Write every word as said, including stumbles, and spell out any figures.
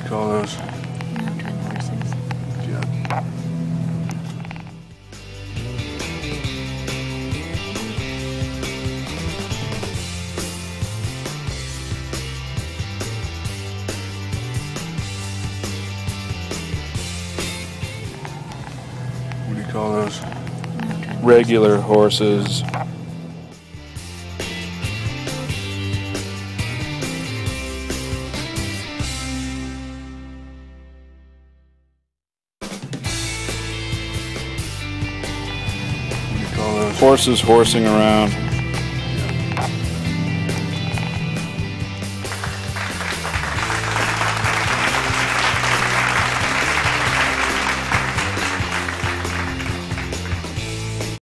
call those? Mountain horses. Yeah. What do you call those? Mountain Regular horses. What do you call those? Horses horsing around.